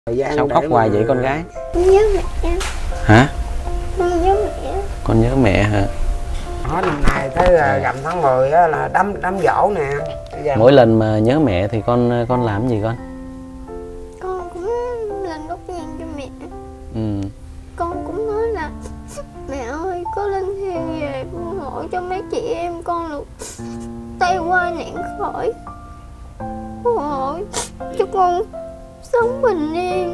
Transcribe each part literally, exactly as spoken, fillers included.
Sao khóc hoài mà... vậy con gái? Con nhớ mẹ. Hả? Con nhớ mẹ. Con nhớ mẹ hả? Hết năm nay tới rằm tháng mười á là đám đám giỗ nè. Mỗi lần mà nhớ mẹ thì con con làm gì con? Con cũng lên đốt nhang cho mẹ. Ừ. Con cũng nói là mẹ ơi, có linh thiêng về phù hộ cho mấy chị em con được tay qua nạn khỏi, phù hộ cho con sống bình yên.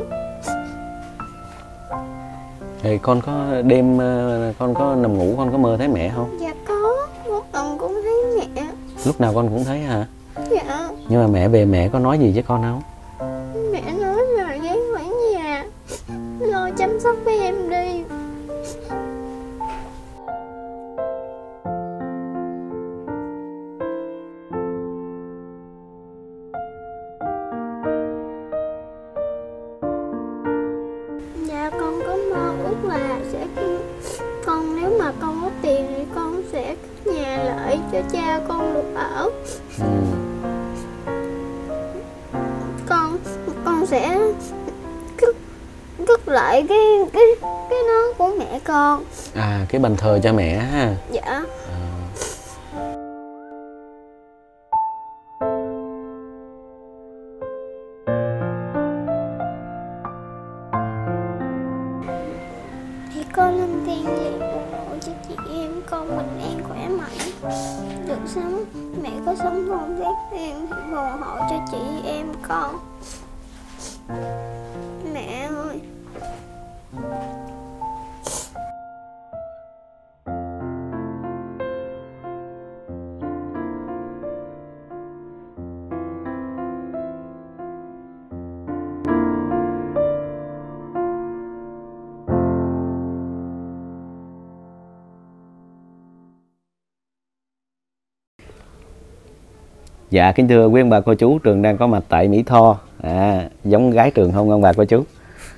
Thì con có đêm con có nằm ngủ con có mơ thấy mẹ không? Dạ có, một lần cũng thấy mẹ. Lúc nào con cũng thấy hả? Dạ. Nhưng mà mẹ về mẹ có nói gì với con không? Mẹ nói là ghé ở nhà lo chăm sóc với em đi. Dạ con có mơ ước là sẽ con nếu mà con có tiền thì con sẽ cất nhà lại cho cha con được ở. Ừ. Con con sẽ cất cất lại cái cái cái đó của mẹ con. À, cái bàn thờ cho mẹ ha. Dạ. À. Thì con linh thiêng về phù hộ cho chị em con bình an khỏe mạnh được sống. Mẹ có sống không giác em thì phù hộ cho chị em con. Mẹ ơi. Dạ kính thưa quý ông bà cô chú, Trường đang có mặt tại Mỹ Tho. À, giống gái Trường không ông bà cô chú?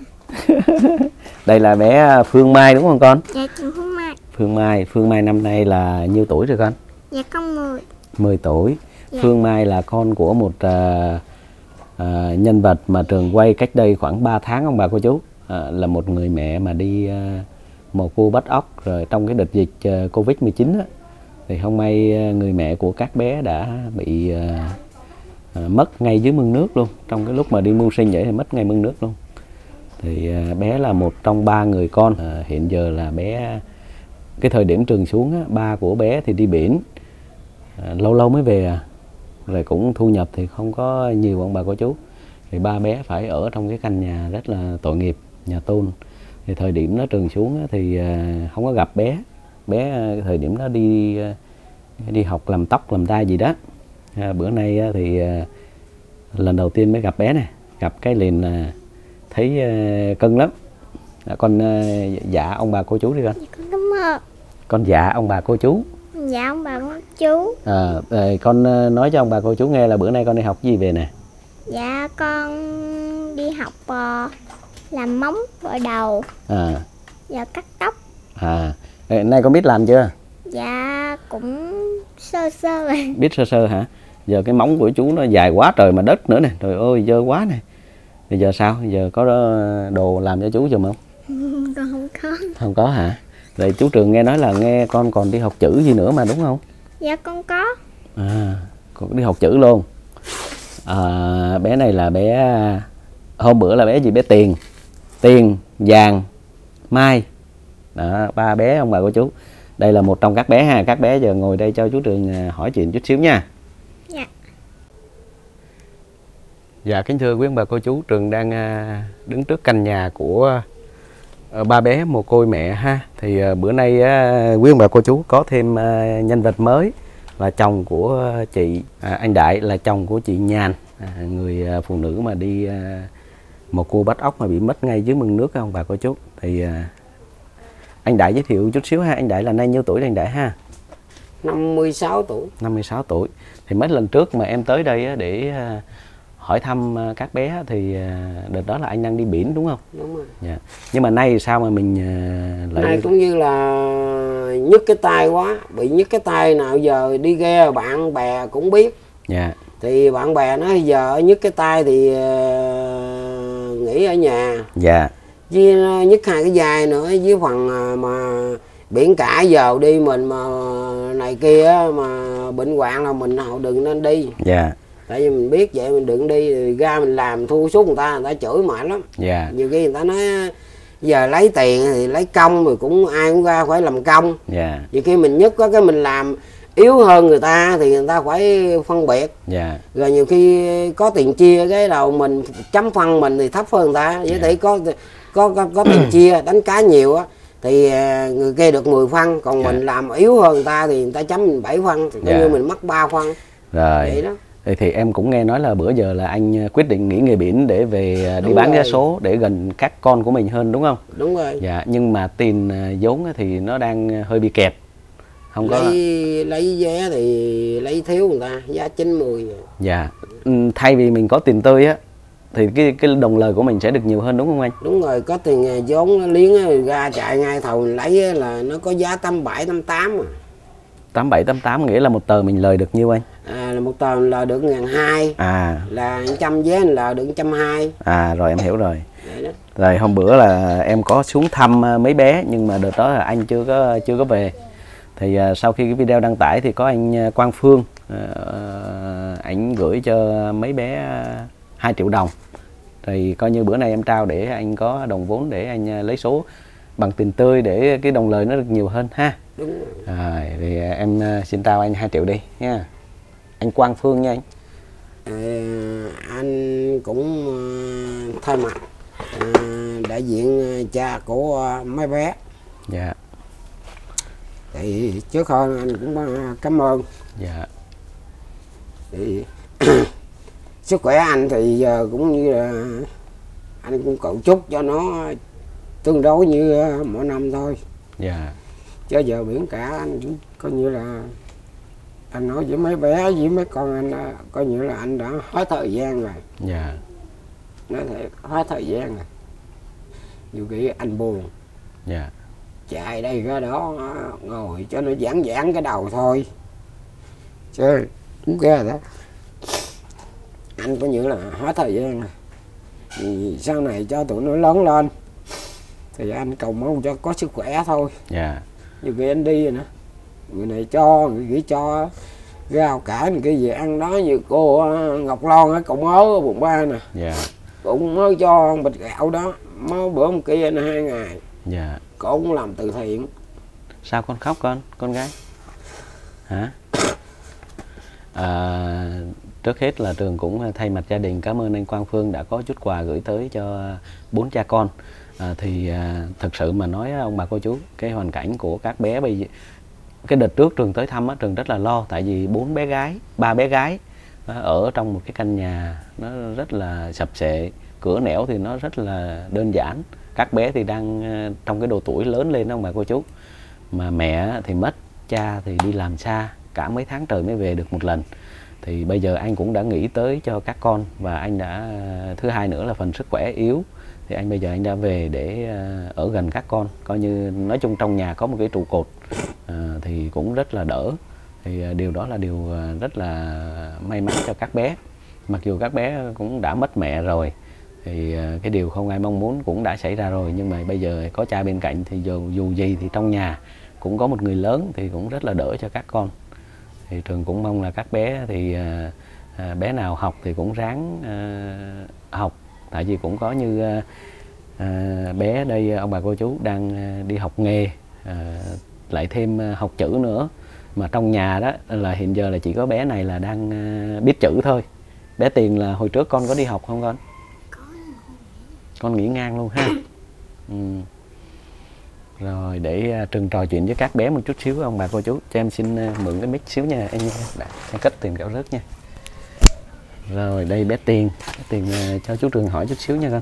Đây là bé Phương Mai đúng không con? Dạ chị Phương Mai. Phương Mai, Phương Mai năm nay là nhiêu tuổi rồi con? Dạ con mười. mười tuổi. Dạ. Phương Mai là con của một uh, uh, nhân vật mà Trường quay cách đây khoảng ba tháng ông bà cô chú. Uh, là một người mẹ mà đi uh, mồ côi bắt óc rồi trong cái đợt dịch uh, Covid mười chín á. Thì không may người mẹ của các bé đã bị uh, uh, mất ngay dưới mương nước luôn. Trong cái lúc mà đi mưu sinh vậy thì mất ngay mương nước luôn. Thì uh, bé là một trong ba người con. uh, Hiện giờ là bé, cái thời điểm Trường xuống á, ba của bé thì đi biển, uh, lâu lâu mới về à. Rồi cũng thu nhập thì không có nhiều ông bà cô chú. Thì ba bé phải ở trong cái căn nhà rất là tội nghiệp, nhà tôn. Thì thời điểm nó Trường xuống á, thì uh, không có gặp bé. Bé thời điểm đó đi đi học làm tóc làm tai gì đó. À, bữa nay thì à, lần đầu tiên mới gặp bé này, gặp cái liền à, thấy à, cưng lắm. À, con à, dạ ông bà cô chú đi con. Dạ con cảm ơn. Con dạ ông bà cô chú. Dạ ông bà cô chú. À, à, con à, nói cho ông bà cô chú nghe là bữa nay con đi học gì về nè? Dạ con đi học uh, làm móng gội đầu. À. Và cắt tóc. À. Nay con biết làm chưa? Dạ cũng sơ sơ rồi. Biết sơ sơ hả? Giờ cái móng của chú nó dài quá trời mà đất nữa nè. Trời ơi dơ quá nè. Bây giờ sao? Giờ có đồ làm cho chú giùm không? Con không có. Không có hả? Rồi chú Trường nghe nói là nghe con còn đi học chữ gì nữa mà đúng không? Dạ con có. À, con đi học chữ luôn. À, bé này là bé, hôm bữa là bé gì? Bé Tiền, Tiền, Vàng, Mai. Đó, ba bé ông bà cô chú. Đây là một trong các bé ha. Các bé giờ ngồi đây cho chú Trường hỏi chuyện chút xíu nha. Dạ. Dạ kính thưa quý ông bà cô chú, Trường đang đứng trước căn nhà của ba bé mồ côi mẹ ha. Thì bữa nay quý ông bà cô chú có thêm nhân vật mới là chồng của chị, à, anh Đại là chồng của chị Nhàn, à, người phụ nữ mà đi mồ côi bắt óc mà bị mất ngay dưới mương nước ông bà cô chú. Thì anh Đại giới thiệu chút xíu ha. Anh Đại là nay nhiêu tuổi anh Đại ha? năm mươi sáu tuổi. năm mươi sáu tuổi. Thì mấy lần trước mà em tới đây để hỏi thăm các bé thì đợt đó là anh đang đi biển đúng không? Đúng rồi. Dạ. Nhưng mà nay sao mà mình lại... Nay cũng như là nhức cái tay quá. Bị nhức cái tay nào giờ đi ghe bạn bè cũng biết. Dạ. Thì bạn bè nói giờ nhức cái tay thì nghỉ ở nhà. Dạ. Với nhức hai cái vai nữa, với phần mà biển cả giờ đi mình mà này kia mà bệnh hoạn là mình hậu đừng nên đi. Dạ. Tại vì mình biết vậy mình đừng đi, rồi ra mình làm thua suốt người ta, người ta chửi mệt lắm. Dạ. Nhiều khi người ta nói giờ lấy tiền thì lấy công, rồi cũng ai cũng ra phải làm công. Dạ. Nhiều khi mình nhất có cái mình làm yếu hơn người ta thì người ta phải phân biệt. Dạ. Rồi nhiều khi có tiền chia cái đầu mình chấm phân mình thì thấp hơn người ta. Vậy thì có có có, có tiền chia đánh cá nhiều á thì người kia được mười phân, còn dạ. mình làm yếu hơn người ta thì người ta chấm mình bảy phân, thì coi dạ. như mình mất ba phân. Rồi. Vậy đó. Thì, thì em cũng nghe nói là bữa giờ là anh quyết định nghỉ nghề biển để về đi Đúng bán rồi. vé số để gần các con của mình hơn, đúng không? Đúng rồi. Dạ, nhưng mà tiền vốn thì nó đang hơi bị kẹt. Không lấy, có. lấy vé thì lấy thiếu người ta, giá chín mươi. Dạ. Thay vì mình có tiền tươi á thì cái cái đồng lời của mình sẽ được nhiều hơn, đúng không anh? Đúng rồi, có tiền vốn liếng ra chạy ngay thầu lấy là nó có giá tám bảy tám tám à. tám bảy tám tám nghĩa là một tờ mình lời được nhiêu anh? À, là một tờ là được ngàn hai. À. Là trăm vé là được trăm hai. À rồi em hiểu rồi. Vậy đó. Rồi hôm bữa là em có xuống thăm mấy bé nhưng mà đợt đó là anh chưa có chưa có về. Thì uh, sau khi cái video đăng tải thì có anh Quang Phương, uh, ảnh gửi cho mấy bé hai triệu đồng. Thì coi như bữa nay em trao để anh có đồng vốn để anh lấy số bằng tiền tươi để cái đồng lời nó được nhiều hơn ha. Đúng rồi. Rồi thì em xin trao anh hai triệu đi nha. Anh Quang Phương nha anh. À, anh cũng uh, thay mặt uh, đại diện cha của uh, mấy bé. Dạ. Thì trước hơn anh cũng uh, cảm ơn. Dạ. Thì sức khỏe anh thì giờ cũng như là anh cũng cầu chúc cho nó tương đối như uh, mỗi năm thôi. Dạ. Chứ giờ biển cả anh cũng coi như là anh nói với mấy bé với mấy con anh đó, coi như là anh đã hết thời gian rồi. Dạ. Nói thiệt hết thời gian rồi. Nhiều khi anh buồn. Dạ. Chạy đây ra đó ngồi cho nó giãn giãn cái đầu thôi. Chứ cũng ghê đó. Anh có như là hết thời gian rồi. Thì sau này cho tụi nó lớn lên thì anh cầu mong cho có sức khỏe thôi. Dạ. Nhiều khi anh đi rồi nữa, người này cho, người kia cho rau cải này cái gì ăn đó, như cô Ngọc Loan ở Cậu Mớ ở quận ba nè. Dạ. Cũng mới cho bịch gạo đó, mới bữa một kia anh hai ngày. Dạ. Cô cũng làm từ thiện. Sao con khóc con, con gái? Hả? À, trước hết là Trường cũng thay mặt gia đình cảm ơn anh Quang Phương đã có chút quà gửi tới cho bốn cha con. À, thì à, thực sự mà nói ông bà cô chú, cái hoàn cảnh của các bé bây giờ, cái đợt trước Trường tới thăm á, Trường rất là lo, tại vì bốn bé gái, ba bé gái ở trong một cái căn nhà nó rất là sập xệ, cửa nẻo thì nó rất là đơn giản. Các bé thì đang trong cái độ tuổi lớn lên đó ông bà cô chú, mà mẹ thì mất, cha thì đi làm xa cả mấy tháng trời mới về được một lần. Thì bây giờ anh cũng đã nghĩ tới cho các con, và anh đã, thứ hai nữa là phần sức khỏe yếu, thì anh bây giờ anh đã về để ở gần các con, coi như nói chung trong nhà có một cái trụ cột à, thì cũng rất là đỡ. Thì điều đó là điều rất là may mắn cho các bé, mặc dù các bé cũng đã mất mẹ rồi, thì cái điều không ai mong muốn cũng đã xảy ra rồi, nhưng mà bây giờ có cha bên cạnh thì dù, dù gì thì trong nhà cũng có một người lớn thì cũng rất là đỡ cho các con. Thì Trường cũng mong là các bé thì à, à, bé nào học thì cũng ráng à, học, tại vì cũng có như à, à, bé đây ông bà cô chú đang đi học nghề, à, lại thêm học chữ nữa, mà trong nhà đó là hiện giờ là chỉ có bé này là đang à, biết chữ thôi. Bé Tiền là hồi trước con có đi học không con? Có. Con nghỉ ngang luôn ha. Ừ. Rồi để uh, Trường trò chuyện với các bé một chút xíu ông bà cô chú. Cho em xin uh, mượn cái mic xíu nha anh nha. Đã, em cất tiền kẹo rớt nha. Rồi đây bé Tiền, bé Tiền uh, cho chú Trường hỏi chút xíu nha con.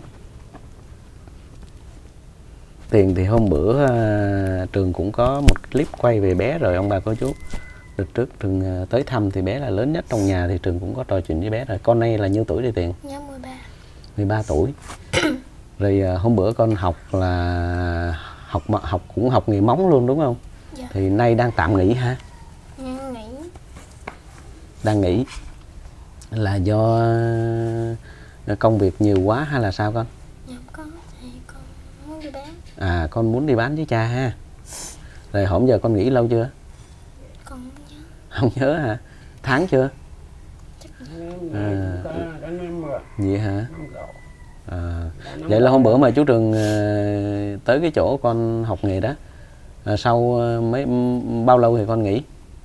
Tiền thì hôm bữa uh, Trường cũng có một clip quay về bé rồi ông bà cô chú. Đợt trước Trường uh, tới thăm thì bé là lớn nhất trong nhà, thì Trường cũng có trò chuyện với bé rồi. Con này là nhiêu tuổi đi Tiền? Dạ mười ba. mười ba tuổi. Rồi uh, hôm bữa con học là học học cũng học nghề móng luôn đúng không? Dạ. Thì nay đang tạm nghỉ ha? Em nghỉ. Đang nghỉ là do công việc nhiều quá hay là sao con? Có thì con muốn đi bán. À, con muốn đi bán với cha ha. Rồi hôm giờ con nghỉ lâu chưa? Con không nhớ. Không nhớ hả? Tháng chưa? À, vậy hả? À, vậy là hôm bữa mà chú Trường uh, tới cái chỗ con học nghề đó, à, sau uh, mấy bao lâu thì con nghỉ?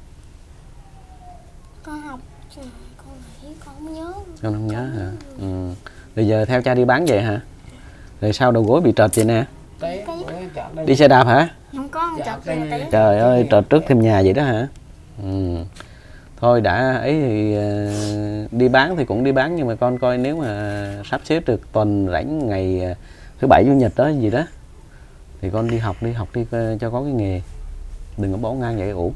Con học rồi con nghĩ con không nhớ. Con không nhớ hả? Ừ. Bây giờ theo cha đi bán vậy hả? Rồi sao đầu gối bị trật vậy nè? Đi xe đạp hả? Không có, không chọt xe tí. Trời ơi, trật trước thêm nhà vậy đó hả? Ừ. Thôi đã ấy thì uh, đi bán thì cũng đi bán, nhưng mà con coi nếu mà sắp xếp được tuần rảnh ngày uh, thứ bảy chủ nhật đó gì đó thì con đi học đi học đi uh, cho có cái nghề, đừng có bỏ ngang vậy ủ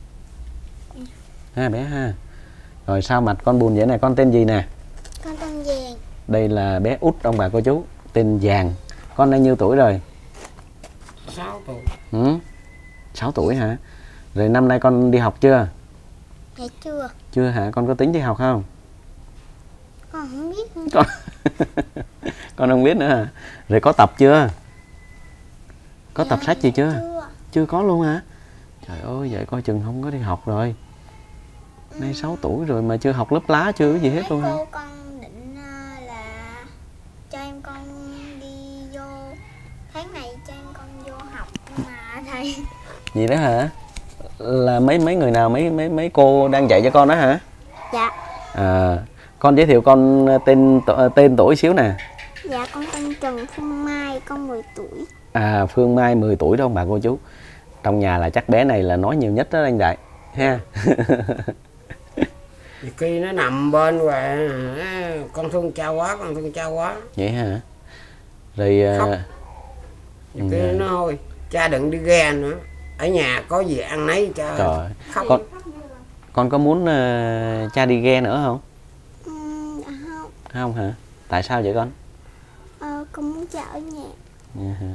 ha bé ha. Rồi sao mặt con buồn vậy này? Con tên gì nè? Con tên Giàng. Đây là bé út ông bà cô chú, tên Giàng. Con đang nhiêu tuổi rồi? sáu tuổi. Ừ? sáu tuổi hả? Rồi năm nay con đi học chưa? Dạ chưa. Chưa hả? Con có tính đi học không? Con không biết nữa. Con con không biết nữa hả? Rồi có tập chưa? Có Dạ, tập sách gì chưa? Chưa. Chưa có luôn hả? Trời ơi, vậy coi chừng không có đi học rồi. Nay sáu tuổi rồi mà chưa học lớp lá chưa cái gì hết luôn hả? Cô con định uh, là cho em con đi vô tháng này, cho em con vô học, nhưng mà thầy Gì đó hả? Là mấy mấy người nào, mấy mấy mấy cô đang dạy cho con đó hả? dạ. À, con giới thiệu con tên tên tuổi xíu nè. Dạ con tên Trần Phương Mai, con mười tuổi. À, Phương Mai mười tuổi đó ông bà cô chú. Trong nhà là chắc bé này là nói nhiều nhất đó anh Đại ha. Khi nó nằm bên và con thương cha quá, con thương cha quá. Vậy hả? Rồi Khóc. Ừ. Khi nó thôi cha đừng đi ghe nữa, ở nhà có gì ăn nấy cha. Trời, khóc. con con có muốn uh, cha đi ghe nữa không? Ừ, dạ không. Không hả? Tại sao vậy con? Ờ, con muốn cha ở nhà. Dạ hả?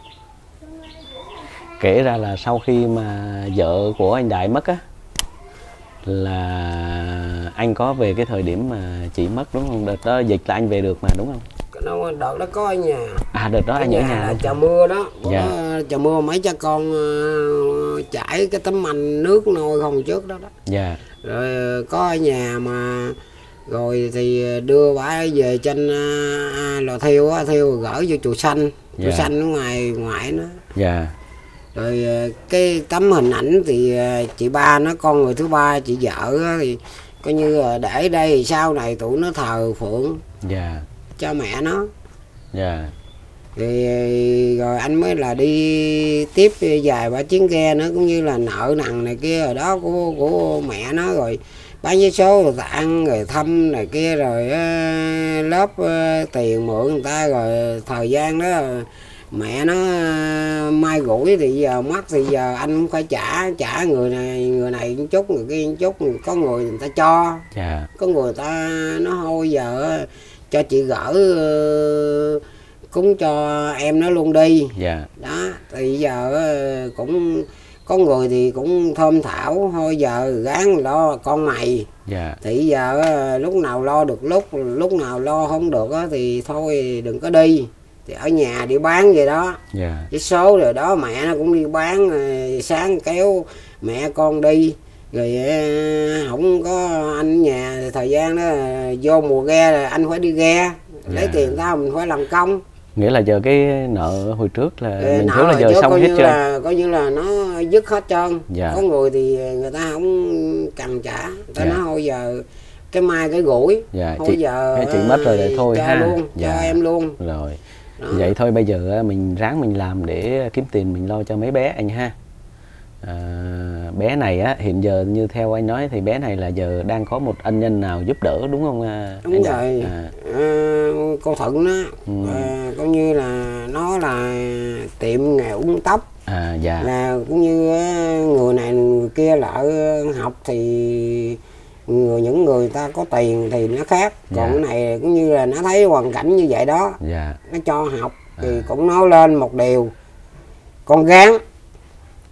Kể ra là sau khi mà vợ của anh Đại mất á, là anh có về cái thời điểm mà chị mất đúng không? Đợt đó dịch là anh về được mà đúng không? Nó đợt đó có ở nhà. À, đợt đó ở anh ở nhà nhà là luôn. trời mưa đó. Dạ. Bữa trời mưa mấy cha con uh, chảy cái tấm manh nước nôi không trước đó đó. Dạ. Rồi có ở nhà mà rồi thì đưa bả về trên uh, lò thiêu á, thiêu gửi vô chùa xanh. Chùa Dạ. xanh ở ngoài ngoại nữa. Dạ. Rồi cái tấm hình ảnh thì chị ba nó, con người thứ ba, chị vợ á, thì coi như là để đây thì sau này tụi nó thờ phượng Dạ. cho mẹ nó. Dạ. Thì rồi anh mới là đi tiếp vài ba chuyến ghe nữa, cũng như là nợ nần này kia ở đó của của mẹ nó, rồi bán vé số rồi tặng rồi thăm này kia, rồi uh, lớp uh, tiền mượn người ta, rồi thời gian đó mẹ nó uh, mai gửi thì giờ mất thì giờ anh cũng phải trả trả người này người này một chút, người kia một chút, có người người ta cho. Dạ. Có người ta nó thôi giờ cho chị gỡ uh, cúng cho em nó luôn đi. Dạ. Đó thì giờ uh, cũng có người thì cũng thơm thảo thôi giờ gán lo con mày. Dạ. Thì giờ uh, lúc nào lo được lúc lúc nào lo không được uh, thì thôi đừng có đi, thì ở nhà đi bán vậy đó. Dạ. Cái số rồi đó mẹ nó cũng đi bán, uh, sáng kéo mẹ con đi, rồi uh, không có anh ở nhà thì thời gian đó uh, vô mùa ghe là anh phải đi ghe. Dạ. Lấy tiền tao mình phải làm công. Nghĩa là giờ cái nợ hồi trước là Để mình trước là giờ xong hết trơn. Coi như là nó dứt hết trơn. Dạ. Có người thì người ta không cần trả, người ta Dạ. nói thôi giờ cái mai cái gũi. Dạ. Thôi Chị, giờ chị mất rồi để thôi cho ha. luôn, Dạ. cho em luôn. Rồi. Đó. Vậy thôi bây giờ mình ráng mình làm để kiếm tiền mình lo cho mấy bé anh ha. À, bé này á hiện giờ như theo anh nói thì bé này là giờ đang có một ân nhân nào giúp đỡ đúng không Đúng anh rồi. À. À, cô Thuận đó, Ừ. à, coi như là nó là tiệm nghề uống tóc. À dạ. Là cũng như người này người kia lại học thì người những người ta có tiền thì nó khác. Còn Dạ. cái này cũng như là nó thấy hoàn cảnh như vậy đó, Dạ. nó cho học thì À. cũng nói lên một điều, con gán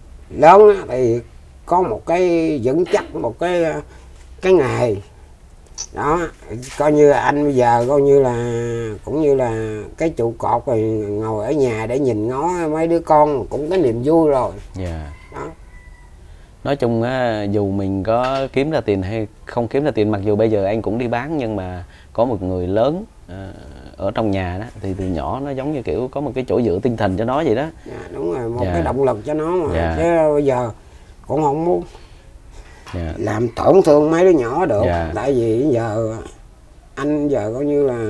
lớn á, thì có một cái vững chắc, một cái cái nghề Đó, coi như anh bây giờ coi như là cũng như là cái trụ cột rồi, ngồi ở nhà để nhìn ngó mấy đứa con cũng có niềm vui rồi. Dạ. Đó. Nói chung á, dù mình có kiếm ra tiền hay không kiếm ra tiền, mặc dù bây giờ anh cũng đi bán, nhưng mà có một người lớn à, ở trong nhà đó thì từ nhỏ nó giống như kiểu có một cái chỗ dựa tinh thần cho nó vậy đó. Dạ, đúng rồi, một Dạ. cái động lực cho nó mà. Dạ. Chứ bây giờ cũng không muốn Dạ. làm tổn thương mấy đứa nhỏ được. Dạ. Tại vì giờ anh giờ coi như là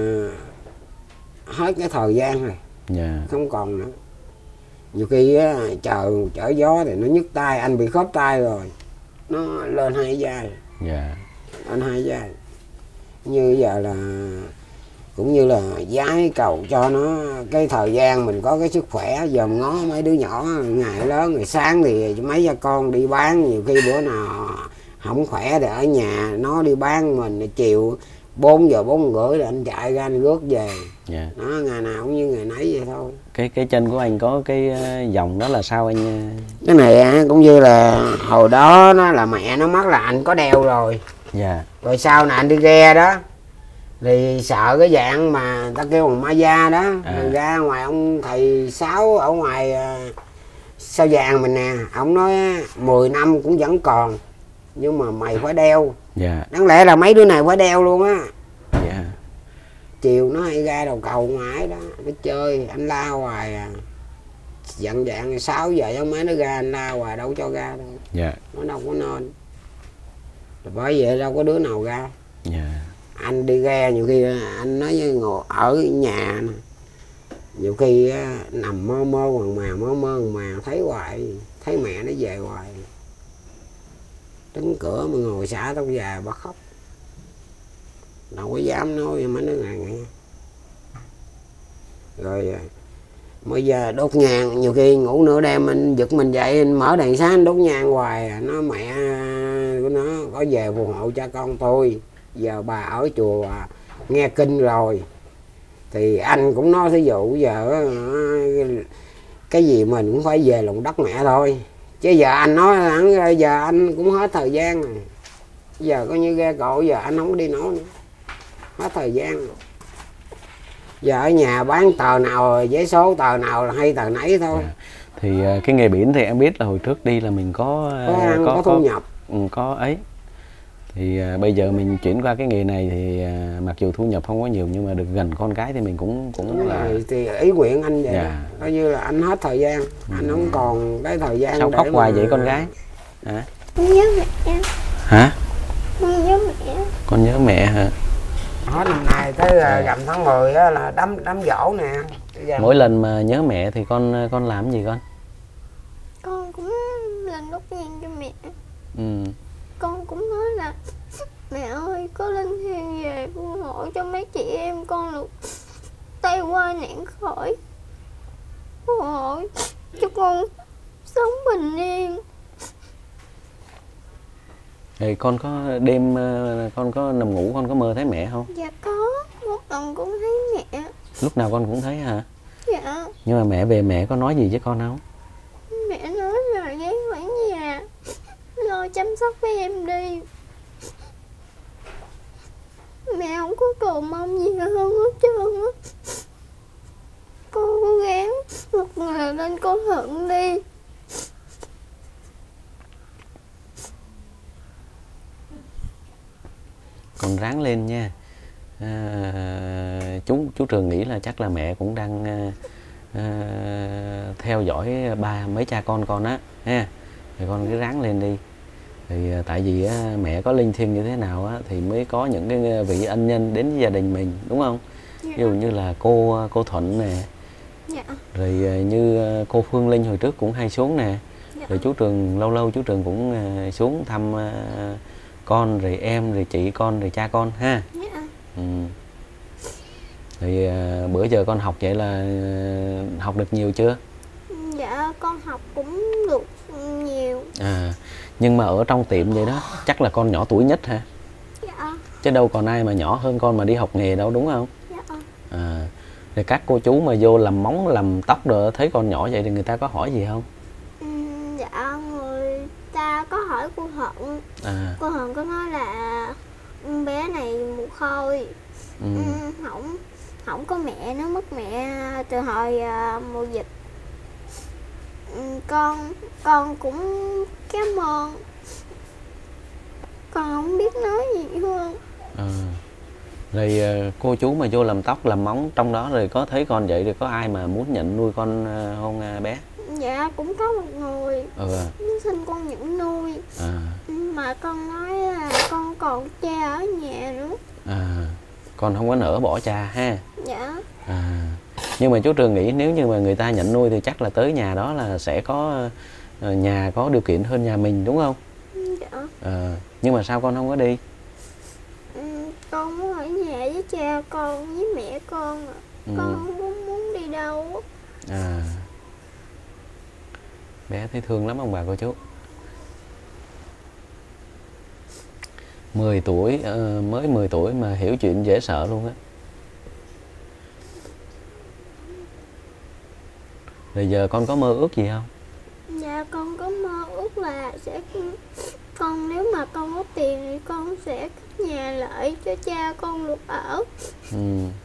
hết cái thời gian rồi. Dạ. Không còn nữa. Nhiều khi á, chờ chở gió thì nó nhức tay, anh bị khớp tay rồi, nó lên hai vai. Dạ. Lên hai vai. Như giờ là cũng như là giái cầu cho nó cái thời gian mình có cái sức khỏe, dòm ngó mấy đứa nhỏ ngày lớn, ngày sáng thì mấy cha con đi bán, nhiều khi bữa nào không khỏe thì ở nhà nó đi bán, mình chiều bốn giờ bốn rưỡi là anh chạy ra anh rước về. Dạ. Nó ngày nào cũng như ngày nấy vậy thôi. Cái cái chân của anh có cái uh, dòng đó là sao anh? Cái này á, cũng như là hồi đó nó là mẹ nó mất là anh có đeo rồi. Dạ. Rồi sau này anh đi ghe đó thì sợ cái dạng mà ta kêu bằng ma da đó. À. Rồi ra ngoài ông thầy Sáu ở ngoài uh, sao vàng mình nè, ông nói mười năm cũng vẫn còn, nhưng mà mày phải đeo. Dạ. Đáng lẽ là mấy đứa này phải đeo luôn á. Dạ. Chiều nó hay ra đầu cầu ngoài đó nó chơi, anh la hoài à, dặn dạng sáu giờ cho mấy nó ra, anh la hoài đâu cho ra đâu. Dạ. Nó đâu có nên. Rồi bởi vậy đâu có đứa nào ra. Dạ. Anh đi ghe nhiều khi anh nói với ngồi ở nhà nè, nhiều khi á, nằm mơ mơ hoàng mà mơ mơ hoàng mà thấy hoài, thấy mẹ nó về hoài, đứng cửa mà ngồi xả tóc dài bà khóc, đâu có dám nói mấy đứa này nghe. Rồi bây giờ đốt nhang, nhiều khi ngủ nửa đêm anh giật mình dậy, anh mở đèn sáng anh đốt nhang hoài. Nó mẹ của nó có về phù hộ cha con tôi, giờ bà ở chùa bà nghe kinh rồi thì anh cũng nói thí dụ giờ cái gì mình cũng phải về lòng đất mẹ thôi, chứ giờ anh nói hẳn giờ anh cũng hết thời gian rồi, giờ coi như ghe cộ giờ anh không đi nổi nữa, hết thời gian rồi. Giờ ở nhà bán tờ nào giấy số tờ nào là hay tờ nấy thôi. Dạ. Thì cái nghề biển thì em biết là hồi trước đi là mình có có ăn, có, có thu nhập, ừ, có ấy. Thì uh, bây giờ mình chuyển qua cái nghề này thì uh, mặc dù thu nhập không có nhiều nhưng mà được gần con cái thì mình cũng cũng là thì, thì ý nguyện anh vậy. Dạ. Coi như là anh hết thời gian, ừ. Anh không còn cái thời gian. Sao để khóc mà... hoài vậy con gái? Hả? Con nhớ mẹ. Hả? Con nhớ mẹ. Con nhớ mẹ hả? Hết năm nay tới uh, rằm tháng mười á là đám đám dỗ nè. Mỗi lần mà nhớ mẹ thì con con làm gì con? Con cũng lên đốt nhang cho mẹ. Ừ. Con cũng nói là mẹ ơi có linh thiêng về phù hộ cho mấy chị em con được tay qua nạn khỏi, phù hộ cho con sống bình yên. Thì con có đêm con có nằm ngủ con có mơ thấy mẹ không? Dạ có, lúc nào cũng thấy mẹ. Lúc nào con cũng thấy hả? Dạ. Nhưng mà mẹ về mẹ có nói gì với con không? Mẹ nói là ghé quản nhà lo chăm sóc với em đi. Mẹ không có cầu mong gì hơn hết trơn á. Con cố gắng một ngày lên con hận đi. Con ráng lên nha. À, chú chú Trường nghĩ là chắc là mẹ cũng đang à, à, theo dõi ba mấy cha con con á ha. Thì con cứ ráng lên đi. Thì à, tại vì á, mẹ có linh thiêng như thế nào á, thì mới có những cái vị ân nhân đến với gia đình mình, đúng không? Dạ. Ví dụ như là cô cô Thuận nè. Dạ. Rồi như cô Phương Linh hồi trước cũng hay xuống nè. Dạ. Rồi chú Trường lâu lâu chú Trường cũng xuống thăm con, rồi em, rồi chị con, rồi cha con ha. Dạ. Ừ. Thì bữa giờ con học vậy là học được nhiều chưa? Dạ con học cũng được nhiều. À, nhưng mà ở trong tiệm vậy đó chắc là con nhỏ tuổi nhất hả? Dạ. Chứ đâu còn ai mà nhỏ hơn con mà đi học nghề đâu, đúng không? Dạ. À, rồi các cô chú mà vô làm móng làm tóc rồi thấy con nhỏ vậy thì người ta có hỏi gì không? Ừ, dạ người ta có hỏi cô Thuận. À. Cô Thuận có nói là bé này mồ côi. Ừ. Ừ, không không có mẹ, nó mất mẹ từ hồi uh, mùa dịch. Ừ, con con cũng cảm ơn, con không biết nói gì hơn. À. Rồi cô chú mà vô làm tóc làm móng trong đó rồi có thấy con vậy, rồi có ai mà muốn nhận nuôi con không bé? Dạ cũng có một người. Ừ. Nó xin con nhận nuôi. À. Mà con nói là con còn cha ở nhà nữa. À, con không có nỡ bỏ cha ha. Dạ. À, nhưng mà chú Trường nghĩ nếu như mà người ta nhận nuôi thì chắc là tới nhà đó là sẽ có nhà có điều kiện hơn nhà mình đúng không? Dạ. À, nhưng mà sao con không có đi? Ừ, con muốn ở nhà với cha con với mẹ con. Ừ. Con không muốn, muốn đi đâu. À, bé thấy thương lắm ông bà cô chú. mười tuổi, uh, mới mười tuổi mà hiểu chuyện dễ sợ luôn á. Rồi giờ con có mơ ước gì không? Dạ con có mơ ước là sẽ con nếu mà con có tiền thì con sẽ cất nhà lại cho cha con được ở. Ừ.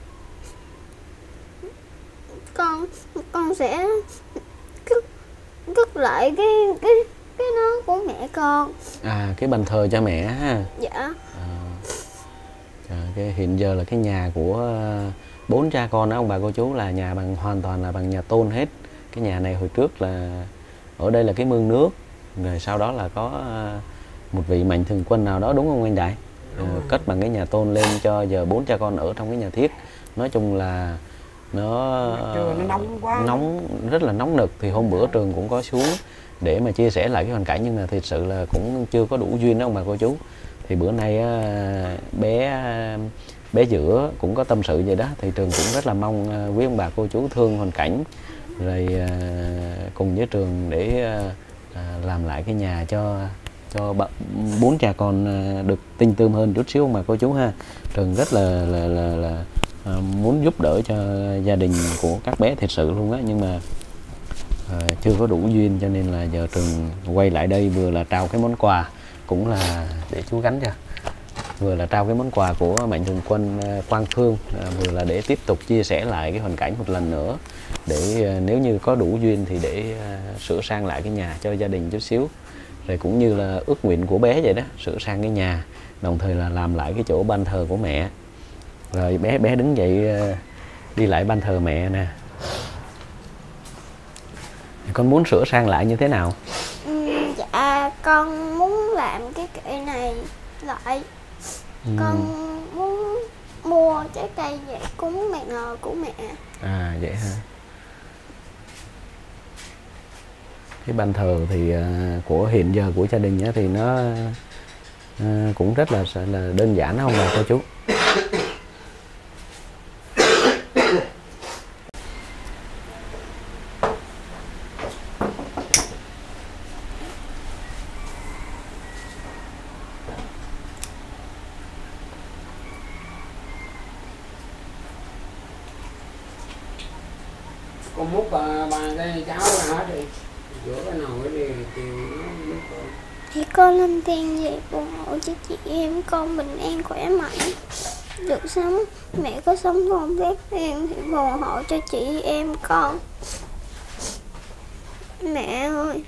Con con sẽ cất cất lại cái cái cái nó của mẹ con. À, cái bàn thờ cho mẹ ha. Dạ. À, cái hiện giờ là cái nhà của bốn cha con đó ông bà cô chú là nhà bằng hoàn toàn là bằng nhà tôn hết. Cái nhà này hồi trước là ở đây là cái mương nước, rồi sau đó là có một vị mạnh thường quân nào đó đúng không anh Đại? À, cất bằng cái nhà tôn lên cho giờ bốn cha con ở trong cái nhà thiết. Nói chung là nó, nó nóng quá, nóng rất là nóng nực. Thì hôm bữa Trường cũng có xuống để mà chia sẻ lại cái hoàn cảnh, nhưng mà thật sự là cũng chưa có đủ duyên đó ông bà cô chú. Thì bữa nay bé bé giữa cũng có tâm sự vậy đó, thì Trường cũng rất là mong quý ông bà cô chú thương hoàn cảnh rồi cùng với Trường để làm lại cái nhà cho cho bốn cha con được tinh tươm hơn chút xíu ông bà cô chú ha. Trường rất là là là, là muốn giúp đỡ cho gia đình của các bé thật sự luôn á, nhưng mà à, chưa có đủ duyên cho nên là giờ Trường quay lại đây vừa là trao cái món quà, cũng là để chú gắn cho, vừa là trao cái món quà của mạnh thường quân Quang Phương, à, vừa là để tiếp tục chia sẻ lại cái hoàn cảnh một lần nữa, để à, nếu như có đủ duyên thì để à, sửa sang lại cái nhà cho gia đình chút xíu, rồi cũng như là ước nguyện của bé vậy đó, sửa sang cái nhà, đồng thời là làm lại cái chỗ ban thờ của mẹ. Rồi bé bé đứng dậy à, đi lại ban thờ mẹ nè. Con muốn sửa sang lại như thế nào? Ừ, dạ con muốn làm cái kệ này lại. Ừ. Con muốn mua trái cây vậy cúng mẹ ngờ của mẹ. À vậy ha. Cái ban thờ thì uh, của hiện giờ của gia đình á, thì nó uh, cũng rất là là đơn giản không bà cô chú? Con múc uh, ba cái cháo ra hết đi, giữa cái nồi đi chiều nó múc rồi. Thì con lên tiền về phù hộ cho chị em con bình an khỏe mạnh được sống. Mẹ có sống con phép em thì phù hộ cho chị em con. Mẹ ơi.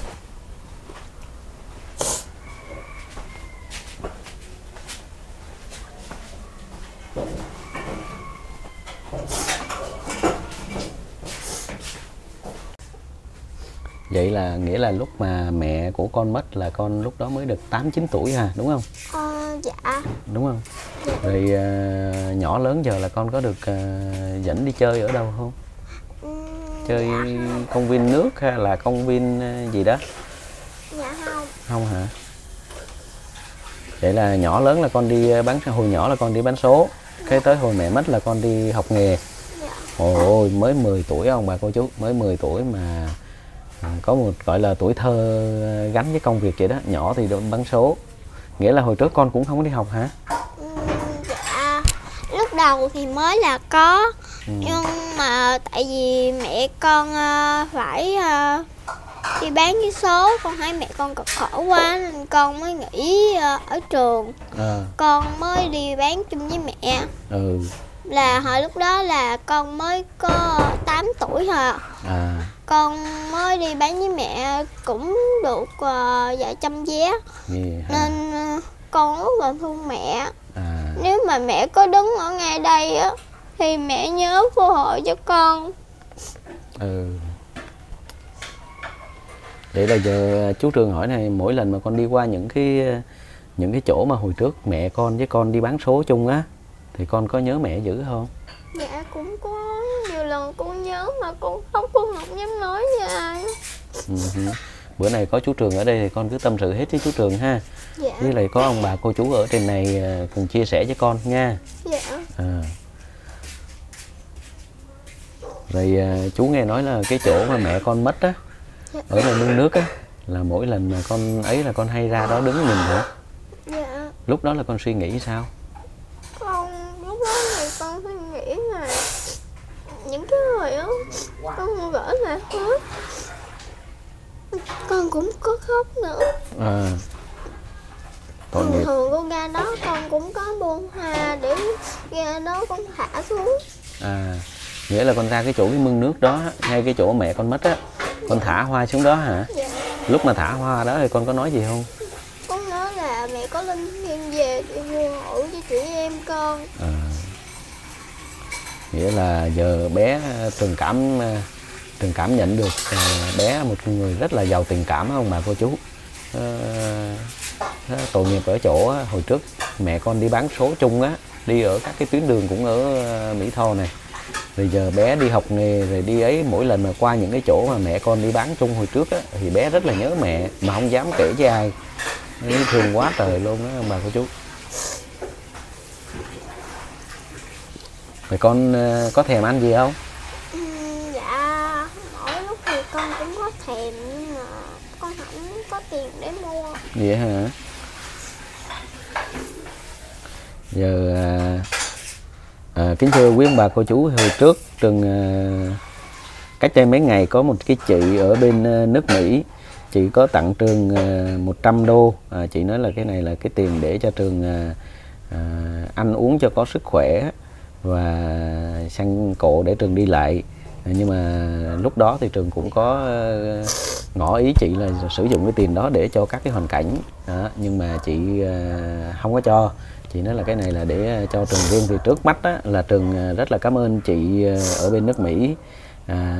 Vậy là nghĩa là lúc mà mẹ của con mất là con lúc đó mới được tám chín tuổi ha, đúng không? Ờ, dạ. Đúng không? Dạ. Rồi uh, nhỏ lớn giờ là con có được uh, dẫn đi chơi ở đâu không? Ừ, chơi dạ công viên nước hay là công viên uh, gì đó? Dạ không. Không hả? Vậy là nhỏ lớn là con đi bán, hồi nhỏ là con đi bán số, dạ. Cái tới hồi mẹ mất là con đi học nghề. Dạ. Ôi mới mười tuổi ông bà cô chú, mới mười tuổi mà có một gọi là tuổi thơ gắn với công việc vậy đó. Nhỏ thì bán số, nghĩa là hồi trước con cũng không có đi học hả? Ừ, dạ lúc đầu thì mới là có. Ừ. Nhưng mà tại vì mẹ con phải đi bán vé số, con thấy mẹ con cực khổ quá nên con mới nghỉ ờ, ở trường. À. Con mới đi bán chung với mẹ. Ừ. Là hồi lúc đó là con mới có tám tuổi thôi à. À. Con mới đi bán với mẹ cũng được uh, vài trăm vé. Gì hả? Nên uh, con rất là thương mẹ. À. Nếu mà mẹ có đứng ở ngay đây á thì mẹ nhớ phù hộ cho con. Ừ. Vậy là giờ chú Trường hỏi này, mỗi lần mà con đi qua những cái những cái chỗ mà hồi trước mẹ con với con đi bán số chung á thì con có nhớ mẹ dữ không? Dạ cũng có nhiều lần con nhớ mà con không con không dám nói với ai. Uh-huh. Bữa này có chú Trường ở đây thì con cứ tâm sự hết với chú Trường ha. Dạ. Với lại có ông bà cô chú ở trên này cùng chia sẻ với con nha. Dạ. À. Rồi chú nghe nói là cái chỗ mà mẹ con mất á, dạ, ở ngoài mương nước á, là mỗi lần mà con ấy là con hay ra đó đứng nhìn hả? Dạ. Lúc đó là con suy nghĩ sao? Con lúc đó thì con suy nghĩ là những cái hồi đó con gỡ lại hết. Con cũng có khóc nữa. À. Thường nghiệp. Thường con ra đó con cũng có buông hoa để ra đó con thả xuống. À, nghĩa là con ra cái chỗ cái mương nước đó, ngay cái chỗ mẹ con mất á, con thả hoa xuống đó hả? Dạ. Lúc mà thả hoa đó thì con có nói gì không? Con nói là mẹ có linh thiêng về thì phù hộ cho chị em con. À. Nghĩa là giờ bé Trường cảm Trường cảm nhận được bé một người rất là giàu tình cảm không bà cô chú. À, tội nghiệp ở chỗ hồi trước mẹ con đi bán số chung á, đi ở các cái tuyến đường cũng ở Mỹ Tho này. Rồi giờ bé đi học nghề rồi đi ấy, mỗi lần mà qua những cái chỗ mà mẹ con đi bán chung hồi trước á thì bé rất là nhớ mẹ mà không dám kể với ai. Thương quá trời luôn đó bà cô chú. Rồi con có thèm ăn gì không? Ừ, dạ mỗi lúc thì con cũng có thèm nhưng mà con không có tiền để mua. Vậy hả? Giờ à, à, kính thưa quý ông bà cô chú, hồi trước Trường à, cách đây mấy ngày có một cái chị ở bên à, nước Mỹ, chị có tặng Trường à, một trăm đô. À, chị nói là cái này là cái tiền để cho Trường à, à, ăn uống cho có sức khỏe và sang cổ để Trường đi lại. À, nhưng mà lúc đó thì Trường cũng có à, ngỏ ý chị là sử dụng cái tiền đó để cho các cái hoàn cảnh. Đó, nhưng mà chị à, không có cho. Chị nói là cái này là để cho Trường riêng. Thì trước mắt á, là Trường rất là cảm ơn chị ở bên nước Mỹ. À,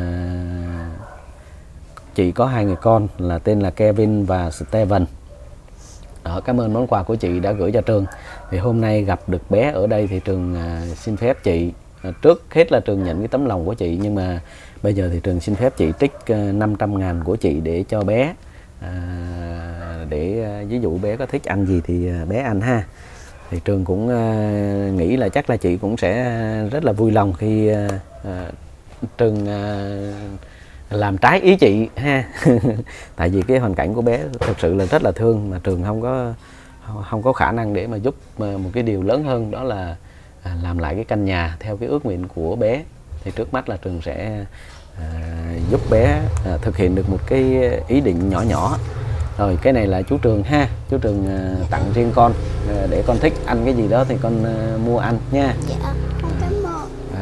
chị có hai người con là tên là Kevin và Steven. Đó, cảm ơn món quà của chị đã gửi cho Trường. Thì hôm nay gặp được bé ở đây thì Trường à, xin phép chị, à, trước hết là Trường nhận cái tấm lòng của chị, nhưng mà bây giờ thì Trường xin phép chị trích à, năm trăm ngàn của chị để cho bé. À, để à, ví dụ bé có thích ăn gì thì à, bé ăn ha. Thì Trường cũng uh, nghĩ là chắc là chị cũng sẽ rất là vui lòng khi uh, uh, Trường uh, làm trái ý chị ha. Tại vì cái hoàn cảnh của bé thực sự là rất là thương, mà Trường không có không có khả năng để mà giúp một cái điều lớn hơn, đó là uh, làm lại cái căn nhà theo cái ước nguyện của bé. Thì trước mắt là Trường sẽ uh, giúp bé uh, thực hiện được một cái ý định nhỏ nhỏ. Rồi cái này là chú Trường ha, chú Trường uh, tặng riêng con, uh, để con thích ăn cái gì đó thì con uh, mua ăn nha. Dạ, con cảm ơn. À.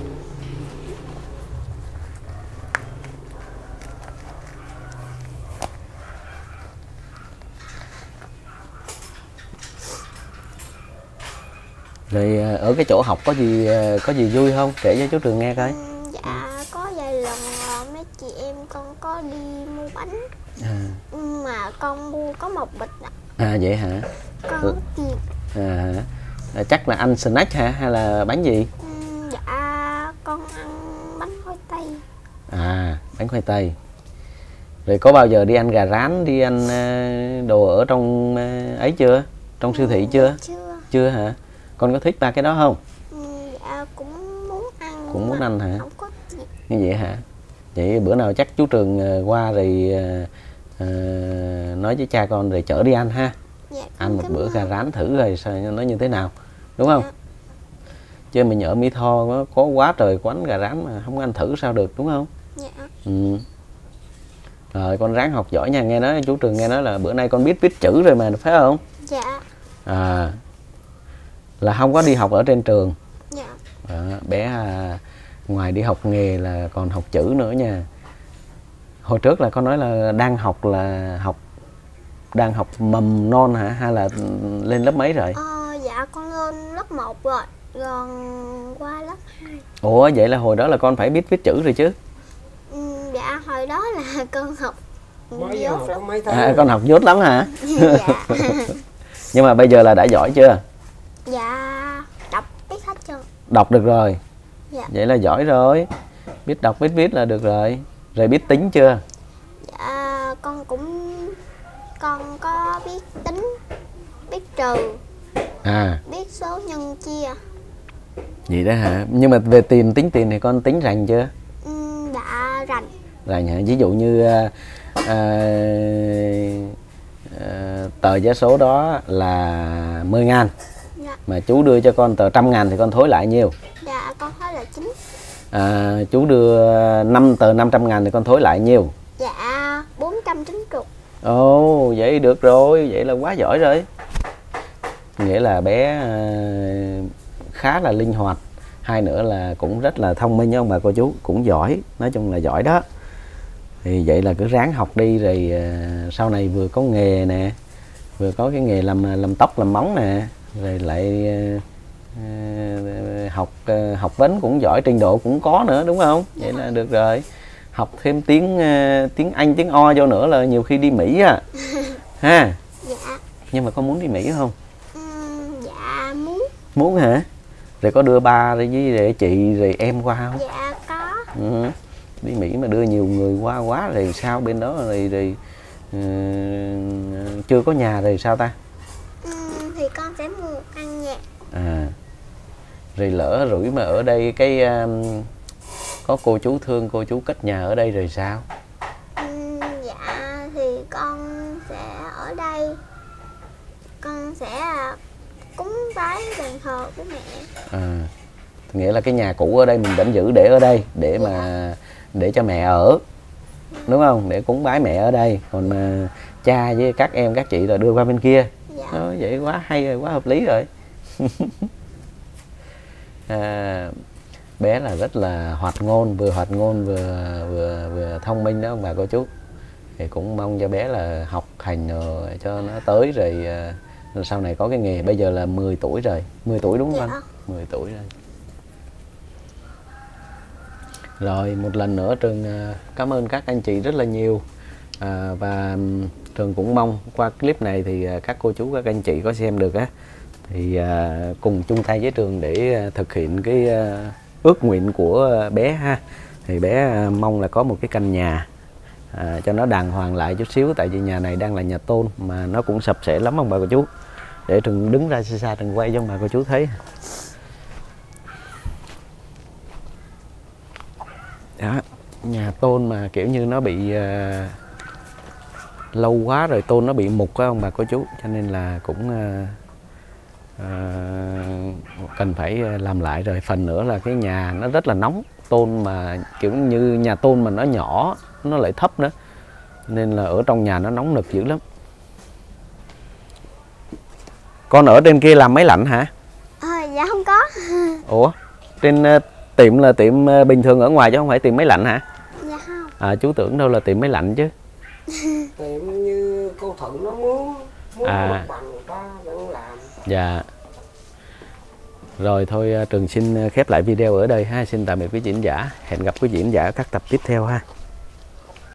Rồi uh, ở cái chỗ học có gì uh, có gì vui không? Kể cho chú Trường nghe coi. Ừ, dạ có vài lần uh, mấy chị em con có đi mua bánh. À. Mà con mua có một bịch ạ. À vậy hả? Con ừ. tiền. À, à, chắc là ăn snack hả hay là bánh gì? Ừ, dạ con ăn bánh khoai tây. À, bánh khoai tây. Rồi có bao giờ đi ăn gà rán, đi ăn đồ ở trong ấy chưa? Trong siêu thị chưa? Chưa. Chưa hả? Con có thích ba cái đó không? Ừ, dạ cũng muốn ăn. Cũng muốn ăn hả? Không có gì. Như vậy hả? Vậy bữa nào chắc chú Trường qua rồi uh, nói với cha con rồi chở đi ăn ha. Dạ, ăn một bữa gà rán thử rồi sao nó như thế nào, đúng không? Dạ. Chứ mình ở Mỹ Tho nó có quá trời quán gà rán mà không ăn thử sao được, đúng không? Dạ. Ừ. Rồi con ráng học giỏi nha, nghe nói chú Trường nghe nói là bữa nay con biết viết chữ rồi mà phải không? Dạ. À, là không có đi học ở trên trường. Dạ. À, bé à, ngoài đi học nghề là còn học chữ nữa nha. Hồi trước là con nói là đang học là học đang học mầm non hả, hay là lên lớp mấy rồi? Ờ, dạ con lên lớp một rồi, gần qua lớp hai. Ủa vậy là hồi đó là con phải biết viết chữ rồi chứ? Ừ, dạ hồi đó là con học Mới dốt học lắm. có mấy tháng. À, con học dốt lắm hả? Dạ. Nhưng mà bây giờ là đã giỏi chưa? Dạ đọc biết hết chưa? Đọc được rồi. Dạ. Vậy là giỏi rồi. Biết đọc biết viết là được rồi. Rồi biết tính chưa? Dạ con cũng con có biết tính, biết trừ, À, biết số nhân chia. vậy đó hả? Nhưng mà về tiền, tính tiền thì con tính rành chưa? Ừ, đã rành. Rành hả? Ví dụ như à, à, à, tờ vé số đó là mười ngàn, Dạ. mà chú đưa cho con tờ trăm ngàn thì con thối lại nhiêu? Dạ con nói là chín. À, chú đưa năm tờ năm trăm ngàn thì con thối lại nhiêu? Dạ bốn trăm chín mươi. Ồ, vậy được rồi, vậy là quá giỏi rồi. Nghĩa là bé à, khá là linh hoạt. Hai nữa là cũng rất là thông minh nha ông bà cô chú, cũng giỏi, nói chung là giỏi đó. Thì vậy là cứ ráng học đi, rồi à, sau này vừa có nghề nè, vừa có cái nghề làm làm tóc làm móng nè, rồi lại à, học à, học vấn cũng giỏi, trình độ cũng có nữa, đúng không? Vậy là được rồi. Học thêm tiếng uh, tiếng Anh, tiếng O vô nữa là nhiều khi đi Mỹ á. Ha. Dạ. Nhưng mà con muốn đi Mỹ không? Ừ, dạ muốn. Muốn hả? Rồi có đưa ba rồi với rồi chị rồi em qua không? Dạ có. Ừ. Đi Mỹ mà đưa nhiều người qua quá rồi sao bên đó rồi, rồi uh, chưa có nhà rồi sao ta? Ừ, thì con sẽ mua một căn nhà. À. Rồi lỡ rủi mà ở đây cái um, có cô chú thương, cô chú cất nhà ở đây rồi sao? Ừ, dạ thì con sẽ ở đây, con sẽ cúng bái bàn thờ của mẹ. À, nghĩa là cái nhà cũ ở đây mình vẫn giữ để ở đây để mà để cho mẹ ở, đúng không? Để cúng bái mẹ ở đây, còn mà cha với các em các chị là đưa qua bên kia. Dạ. Đó, vậy quá hay rồi, quá hợp lý rồi. À, bé là rất là hoạt ngôn, vừa hoạt ngôn vừa vừa vừa thông minh đó ông bà cô chú. Thì cũng mong cho bé là học hành rồi cho nó tới rồi, rồi sau này có cái nghề. Bây giờ là mười tuổi rồi, mười tuổi đúng không Dạ. anh? mười tuổi rồi. Rồi một lần nữa Trường cảm ơn các anh chị rất là nhiều. À, và Trường cũng mong qua clip này thì các cô chú, các anh chị có xem được á, thì à, cùng chung tay với Trường để thực hiện cái à, ước nguyện của bé ha. Thì bé à, mong là có một cái căn nhà à, cho nó đàng hoàng lại chút xíu, tại vì nhà này đang là nhà tôn mà nó cũng sập sệ lắm ông bà cô chú. Để Trường đứng ra xa xa Trường quay cho ông bà cô chú thấy. Đó, nhà tôn mà kiểu như nó bị à, lâu quá rồi, tôn nó bị mục á ông bà cô chú, cho nên là cũng à, à, cần phải làm lại. Rồi phần nữa là cái nhà nó rất là nóng, tôn mà kiểu như nhà tôn mà nó nhỏ, nó lại thấp nữa, nên là ở trong nhà nó nóng nực dữ lắm. Con ở trên kia làm máy lạnh hả? À, dạ không có. Ủa, trên uh, tiệm là tiệm uh, bình thường ở ngoài chứ không phải tiệm máy lạnh hả? Dạ không. À, chú tưởng đâu là tiệm máy lạnh chứ. Tiệm như cô Thuận nó muốn muốn À. mặt bằng người ta vẫn làm. Dạ. Rồi thôi Trường xin khép lại video ở đây ha. Xin tạm biệt quý vị khán giả. Hẹn gặp quý vị khán giả ở các tập tiếp theo ha.